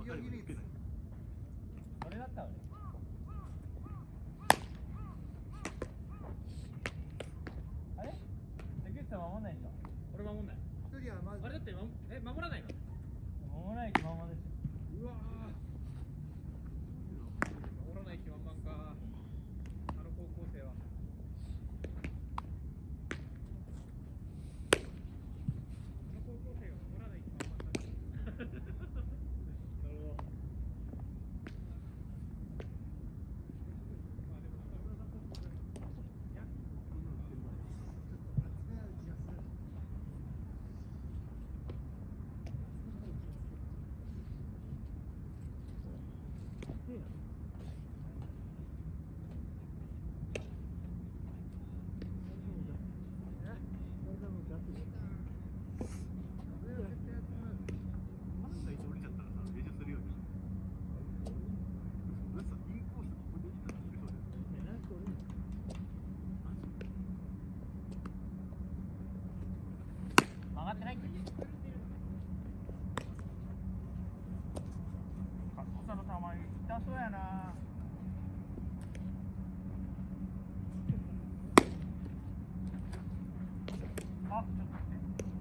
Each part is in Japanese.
強比率。 俺だったわね。あれ？関口さん守んないんだ。 俺守んない。 一人はまず。 あれだって守らないの？ 守らない気満々でしょ。 うわー。守らない気満々か。あの高校生は。 曲がってないっけ？カッコさの球痛そうやな。あ、ちょっと待って。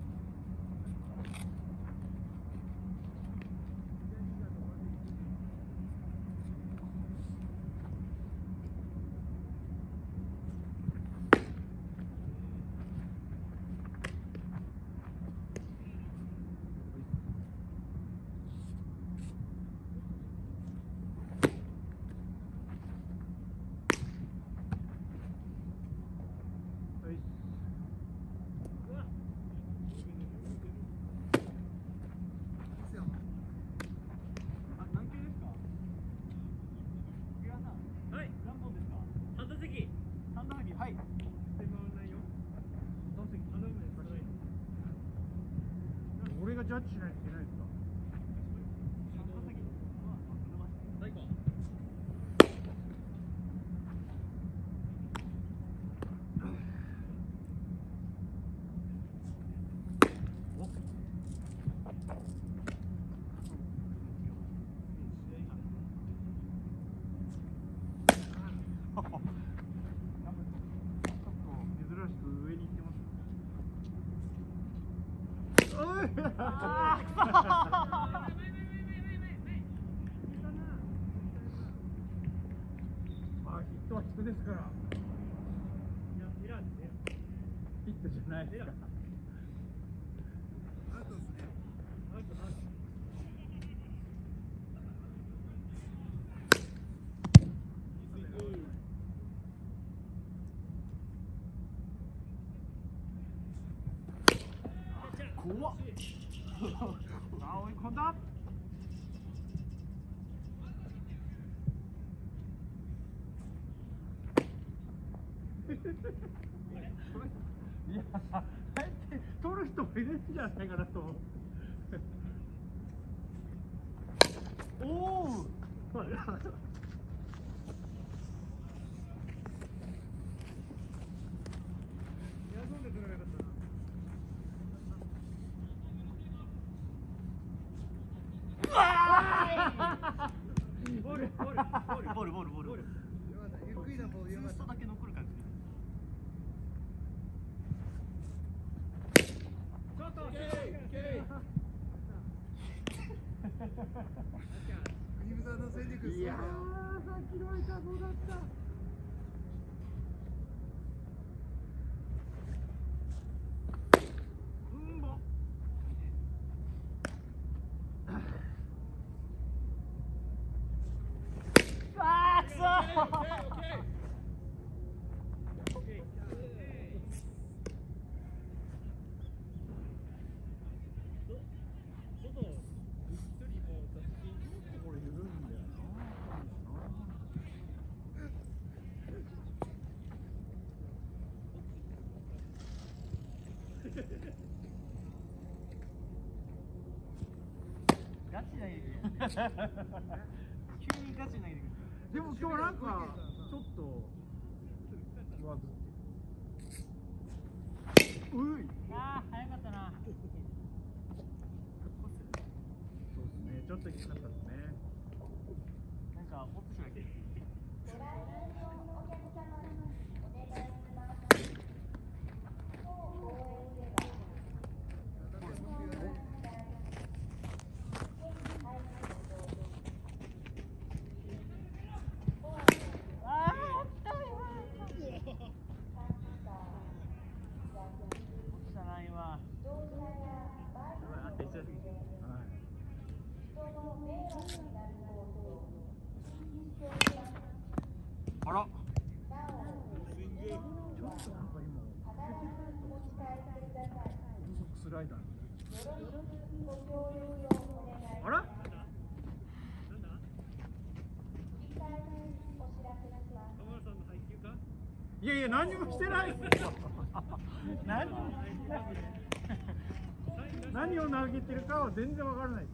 俺がジャッジしないといけないですか？ヒットはヒットですから。ヒットじゃないですか。アウトですね。アウト。怖っ。あ、追い込んだ。いや、取る人もいるんじゃないかなと思う。おお。ボール。ゆっくりなボール。ツーストだけ残る感じ。ちょっと。国分さんの戦略。いやー、さっきの痛そうだった。 ガチないでくれ。急にガチないでくれ。 でも今日なんかちょっと上ずって。うい。 ああ、早かったな。 そうですね。ちょっときつかったですね。 かお寿司だけ。あら。ちょっとなんか今スライダー。あら。いやいや何もしてないですよ。何もしてない。何を投げてるかは全然わからない。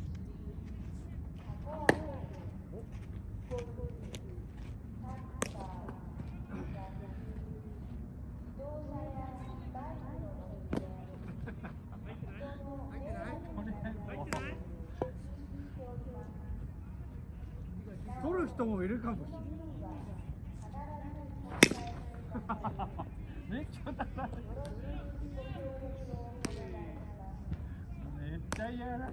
取る人もいるかもしれない。めっちゃ高い。めっちゃいやらしい。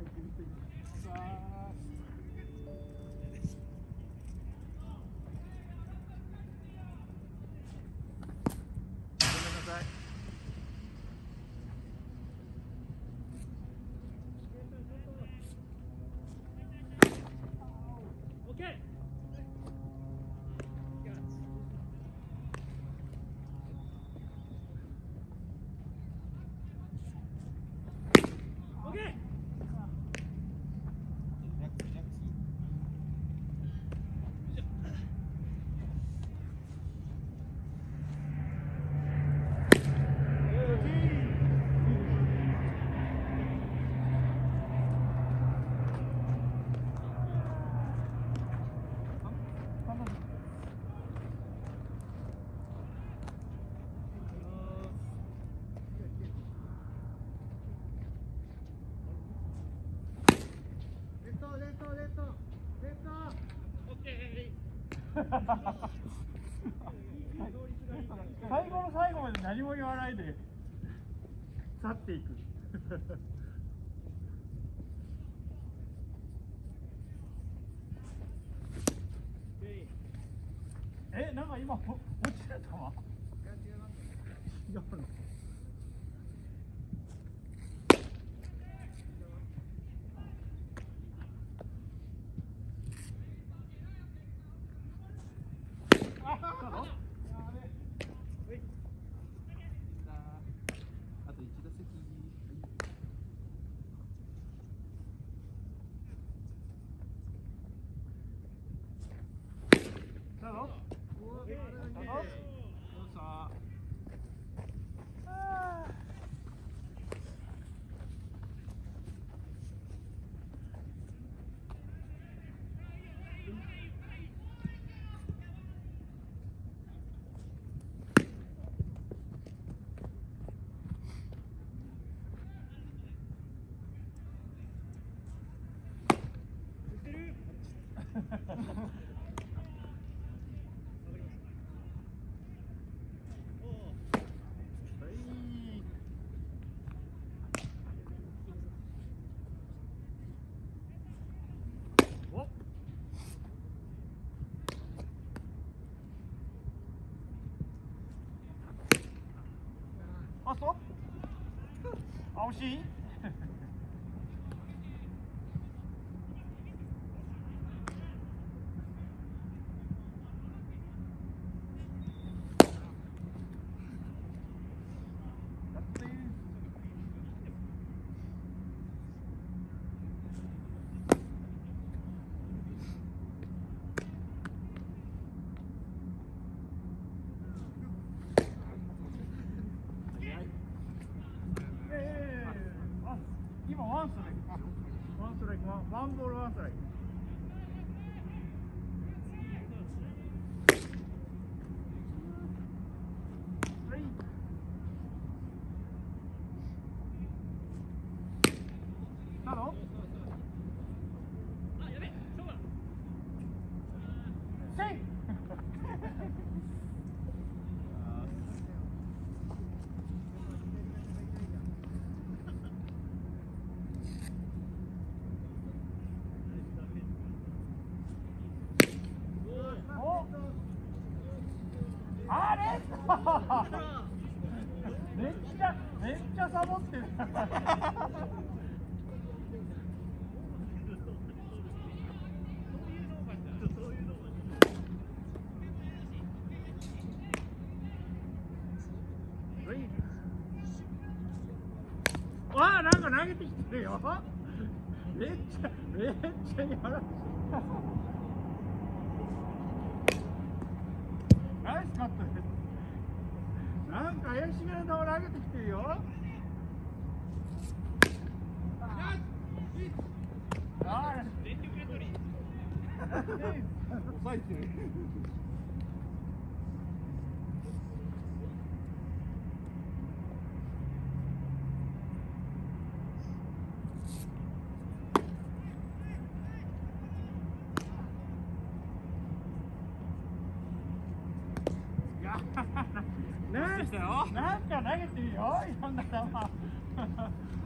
最後の最後まで何も言わないで去っていく。え、なんか今落ちてたわ。違うの。あ、そう？あ、惜しい？今ワンストライク。ワンストライク、ワンボールワンストライク。 めっちゃサボってる。わあ、なんか投げてきてるよ。めっちゃやらしい。ナイスカットです。なんか怪しげな球投げてきてるよ。 全力で取り。 抑えてる。なんか投げてるよ、いろんな球。